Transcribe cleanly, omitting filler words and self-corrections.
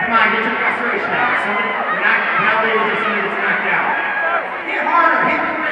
Come on, get your frustration out. You're not leaving until somebody gets knocked out. Hit harder, hit